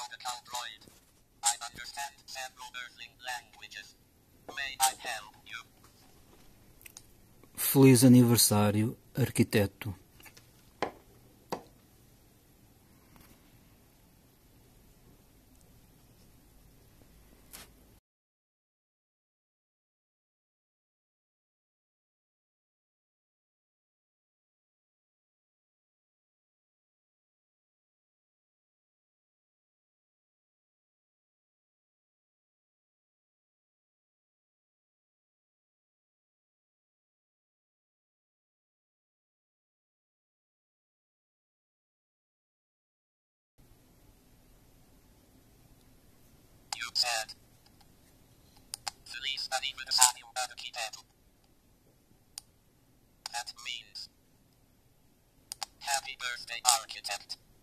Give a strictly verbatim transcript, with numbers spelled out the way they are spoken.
protocol droid. I understand several Earthling languages. May I help you? Feliz aniversário, arquiteto. You said. Feliz aniversario, arquitecto. That means happy birthday, architect.